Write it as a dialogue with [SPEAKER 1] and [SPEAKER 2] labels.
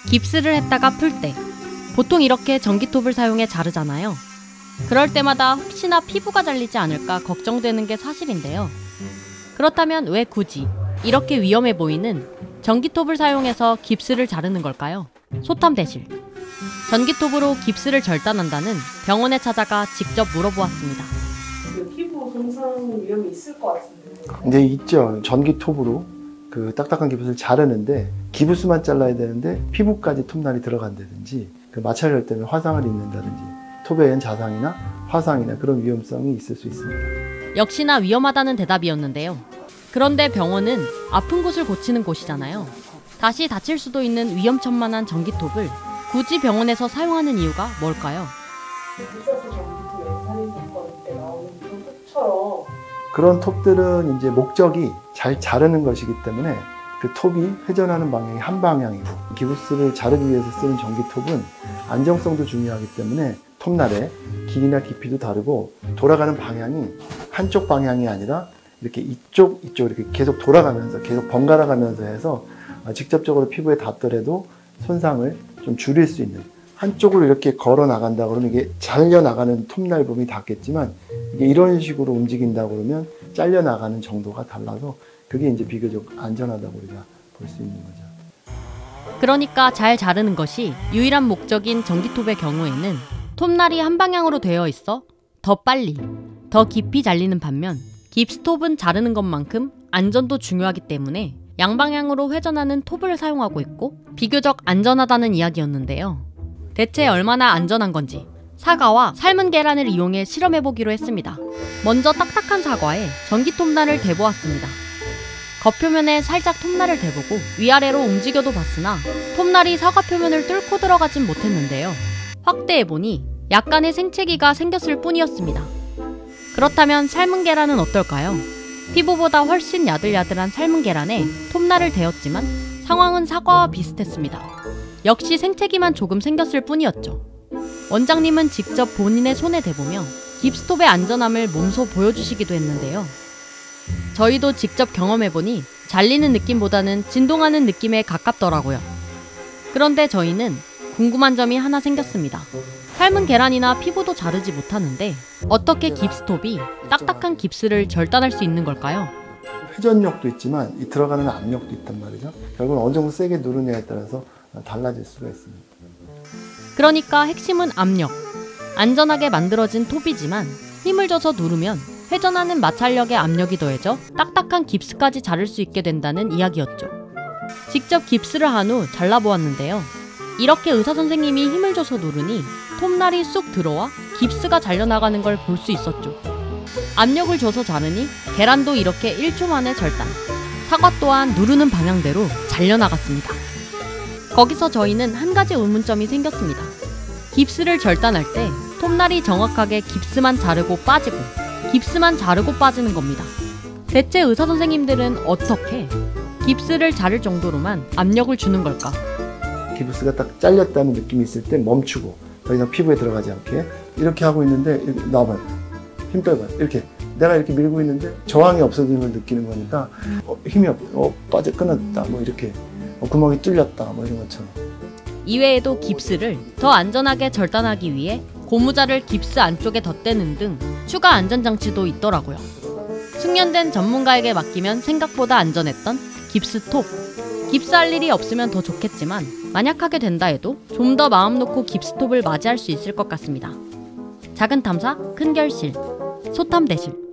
[SPEAKER 1] 깁스를 했다가 풀 때 보통 이렇게 전기톱을 사용해 자르잖아요. 그럴 때마다 혹시나 피부가 잘리지 않을까 걱정되는 게 사실인데요. 그렇다면 왜 굳이 이렇게 위험해 보이는 전기톱을 사용해서 깁스를 자르는 걸까요? 소탐대실. 전기톱으로 깁스를 절단한다는 병원에 찾아가 직접 물어보았습니다.
[SPEAKER 2] 피부 손상 위험이 있을 것 같은데.
[SPEAKER 3] 네, 있죠. 전기톱으로 그 딱딱한 기부스를 자르는데 기부스만 잘라야 되는데 피부까지 톱날이 들어간다든지 그 마찰열 때문에 화상을 입는다든지 톱에 의한 자상이나 화상이나 그런 위험성이 있을 수 있습니다.
[SPEAKER 1] 역시나 위험하다는 대답이었는데요. 그런데 병원은 아픈 곳을 고치는 곳이잖아요. 다시 다칠 수도 있는 위험천만한 전기톱을 굳이 병원에서 사용하는 이유가 뭘까요?
[SPEAKER 2] 유사수 전기톱 엔사린 사건 때 나오는 그런 톱처럼
[SPEAKER 3] 그런 톱들은 이제 목적이 잘 자르는 것이기 때문에 그 톱이 회전하는 방향이 한 방향이고 기부스를 자르기 위해서 쓰는 전기톱은 안정성도 중요하기 때문에 톱날의 길이나 깊이도 다르고 돌아가는 방향이 한쪽 방향이 아니라 이렇게 이쪽 이렇게 계속 돌아가면서 계속 번갈아 가면서 해서 직접적으로 피부에 닿더라도 손상을 좀 줄일 수 있는 한쪽으로 이렇게 걸어 나간다 그러면 이게 잘려 나가는 톱날 부분이 닿겠지만 이게 이런 식으로 움직인다 그러면 잘려 나가는 정도가 달라서 그게 이제 비교적 안전하다고 우리가 볼 수 있는 거죠.
[SPEAKER 1] 그러니까 잘 자르는 것이 유일한 목적인 전기톱의 경우에는 톱날이 한 방향으로 되어 있어 더 빨리, 더 깊이 잘리는 반면 깁스톱은 자르는 것만큼 안전도 중요하기 때문에 양방향으로 회전하는 톱을 사용하고 있고 비교적 안전하다는 이야기였는데요. 대체 얼마나 안전한 건지 사과와 삶은 계란을 이용해 실험해보기로 했습니다. 먼저 딱딱한 사과에 전기톱날을 대보았습니다. 겉표면에 살짝 톱날을 대보고 위아래로 움직여도 봤으나 톱날이 사과 표면을 뚫고 들어가진 못했는데요. 확대해보니 약간의 생채기가 생겼을 뿐이었습니다. 그렇다면 삶은 계란은 어떨까요? 피부보다 훨씬 야들야들한 삶은 계란에 톱날을 대었지만 상황은 사과와 비슷했습니다. 역시 생채기만 조금 생겼을 뿐이었죠. 원장님은 직접 본인의 손에 대보며 깁스톱의 안전함을 몸소 보여주시기도 했는데요. 저희도 직접 경험해보니 잘리는 느낌보다는 진동하는 느낌에 가깝더라고요. 그런데 저희는 궁금한 점이 하나 생겼습니다. 삶은 계란이나 피부도 자르지 못하는데 어떻게 깁스톱이 딱딱한 깁스를 절단할 수 있는 걸까요?
[SPEAKER 3] 회전력도 있지만 이 들어가는 압력도 있단 말이죠. 결국은 어느 정도 세게 누르냐에 따라서 달라질 수가 있습니다.
[SPEAKER 1] 그러니까 핵심은 압력. 안전하게 만들어진 톱이지만 힘을 줘서 누르면 회전하는 마찰력의 압력이 더해져 딱딱한 깁스까지 자를 수 있게 된다는 이야기였죠. 직접 깁스를 한 후 잘라보았는데요. 이렇게 의사선생님이 힘을 줘서 누르니 톱날이 쑥 들어와 깁스가 잘려나가는 걸 볼 수 있었죠. 압력을 줘서 자르니 계란도 이렇게 1초 만에 절단. 사과 또한 누르는 방향대로 잘려나갔습니다. 거기서 저희는 한 가지 의문점이 생겼습니다. 깁스를 절단할 때 톱날이 정확하게 깁스만 자르고 빠지고 깁스만 자르고 빠지는 겁니다. 대체 의사선생님들은 어떻게 깁스를 자를 정도로만 압력을 주는 걸까?
[SPEAKER 3] 기부스가 딱 잘렸다는 느낌이 있을 때 멈추고 더 이상 피부에 들어가지 않게 이렇게 하고 있는데 나와봐요. 힘 빼봐요. 이렇게 내가 이렇게 밀고 있는데 저항이 없어지는 걸 느끼는 거니까 힘이 빠져 끊었다 뭐 이렇게 구멍이 뚫렸다 뭐 이런 것처럼.
[SPEAKER 1] 이외에도 깁스를 더 안전하게 절단하기 위해 고무자를 깁스 안쪽에 덧대는 등 추가 안전장치도 있더라고요. 숙련된 전문가에게 맡기면 생각보다 안전했던 깁스톱. 깁스할 일이 없으면 더 좋겠지만 만약 하게 된다 해도 좀 더 마음 놓고 깁스톱을 맞이할 수 있을 것 같습니다. 작은 탐사, 큰 결실, 소탐대실.